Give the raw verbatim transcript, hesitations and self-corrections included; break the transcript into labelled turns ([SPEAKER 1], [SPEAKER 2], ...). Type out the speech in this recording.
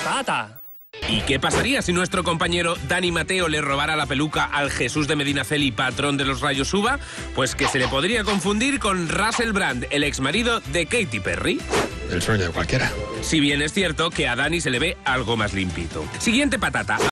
[SPEAKER 1] patata.
[SPEAKER 2] ¿Y qué pasaría si nuestro compañero Dani Mateo le robara la peluca al Jesús de Medinaceli, patrón de los rayos uva? Pues que se le podría confundir con Russell Brand, el exmarido de Katy Perry.
[SPEAKER 3] El sueño de cualquiera.
[SPEAKER 2] Si bien es cierto que a Dani se le ve algo más limpito. Siguiente patata.